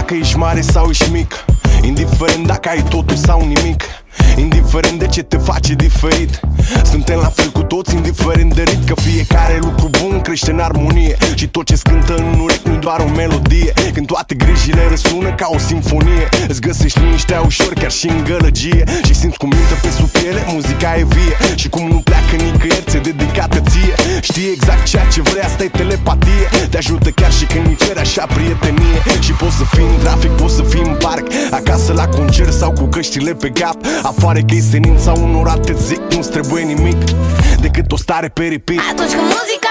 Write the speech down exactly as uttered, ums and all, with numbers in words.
dacă ești mare sau ești mic, indiferent dacă ai totul sau nimic, indiferent de ce te face diferit. Suntem la fel cu toți, indiferent de rit, că fiecare lucru bun crește în armonie. Și tot ce cântă în urechi nu-i doar o melodie, când toate grijile răsună ca o simfonie. Îți găsești liniștea ușor chiar și în gălăgie, și simți cum intră pe sub piele, muzica e vie. Și cum nu pleacă nicăieri, ți-e dedicată ție. Știi exact ceea ce vrei, asta e telepatie. Te ajută chiar și când îi ceri așa prietenie. Și poți să fii în trafic, poți să fii în parc, acasă la concert sau cu căștile pe cap. Afară că-i senin sau unora te zic, nu-ți trebuie nimic decât o stare pe repeat. Atunci când muzica